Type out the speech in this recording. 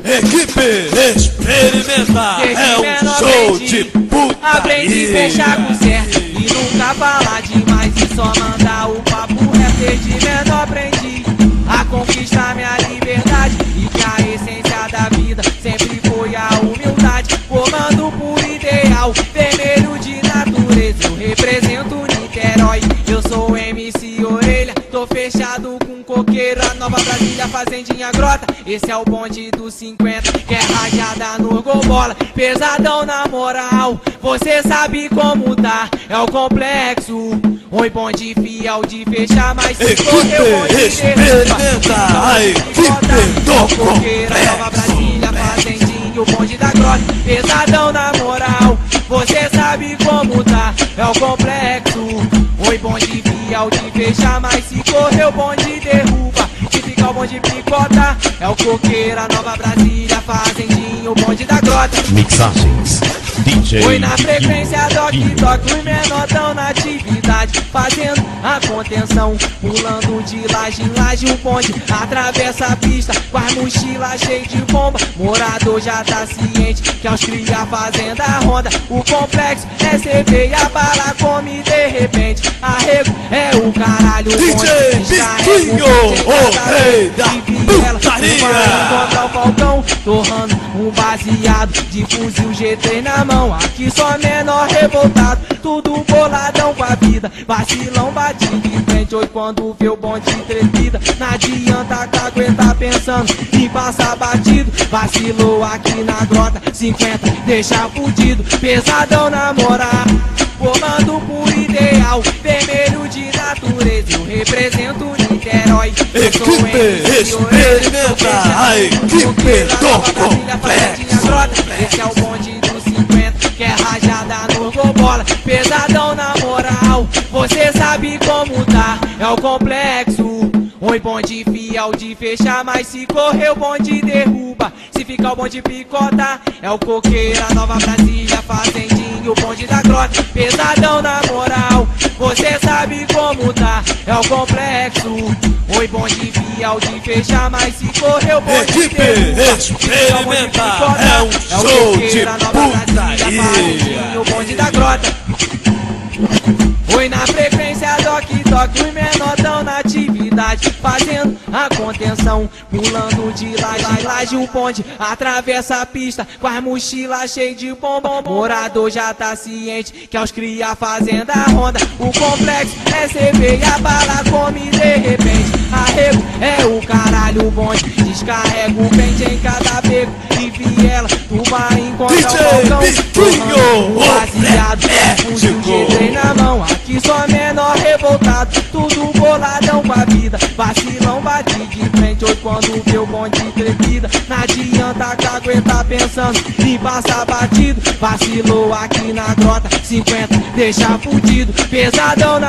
Equipe experimenta, é um show de putaria. Aprende a fechar com certo e nunca falar demais e só mandar o papo reto. Desde menor aprendi a conquistar minha liberdade e que a essência da vida sempre foi a humildade. Comando por ideal, vermelho de natureza, eu represento Niterói. Eu sou MC Orelha, tô fechado com coqueiro, a Nova Brasília, Fazendinha Grota. Esse é o bonde dos 50, que é rajada no golbola. Pesadão na moral, você sabe como tá, é o complexo. Oi, bonde fiel de fechar, mas se correu bonde experimenta, a equipe do coqueiro, Nova Brasília, Fazendinha, o bonde da grota. Pesadão na moral, você sabe como tá, é o complexo. Oi, bonde fiel de fechar, mas se correu bonde derruba. Se ficar o bonde picota, é o coqueiro, Nova Brasília, Fazendinha, o bonde da grota. Mixagens DJ. Foi na frequência toque, os menor tão na atividade, fazendo a contenção, pulando de laje em laje. O bonde atravessa a pista com as mochilas cheias de bomba. Morador já tá ciente que aos cria fazendo a ronda. O complexo é CV e a bala come de repente. Arrego é o caralho, o DJ Biquinho, o rei da putaria. Contra o Falcão, torrando um baseado de fuzil GT na mão. Aqui só menor revoltado, tudo boladão com a vida. Vacilão bate de frente, hoje quando vê o bonde trepida. Não adianta caguetar pensando em passar batido. Vacilou aqui na grota, 50 deixa fudido. Pesadão na moral, comando por ideal, vermelho de natureza, eu represento Niterói. Equipe experimenta, a equipe do complexo. Esse é o bonde dos 50, que é rajada no golbola. Pesadão na moral, você sabe como tá, é o complexo. Oi, bonde fiel de fechar, mas se correr o bonde derruba. Se ficar o bonde picota, é o coqueiro, Nova Brasília, Fazendinha, o bonde da grota. Pesadão na moral, você sabe como tá, é o complexo. Oi, bonde fiel de fechar, mas se correr o bonde Equipe derruba. experimenta, é um show de putaria. O bonde da grota. Oi, na frequência toque, os menor tão na atividade, fazendo a contenção, pulando de laje em laje. O bonde atravessa a pista com as mochilas cheias de bomba. Morador já tá ciente que aos cria fazendo a ronda. O complexo é CV e a bala come de repente. Arrego é o caralho, o bonde descarrega o pente em cada beco e viela. Tu vai encontrar o Falcão, baseado, fuzil de na mão. Aqui só menor revoltado, tudo boladão com a vida. Vacilão bate de frente, hoje quando vê o bonde trepida. Não adianta caguetar pensando em passar batido. Vacilou aqui na grota, 50 deixa fudido. Pesadão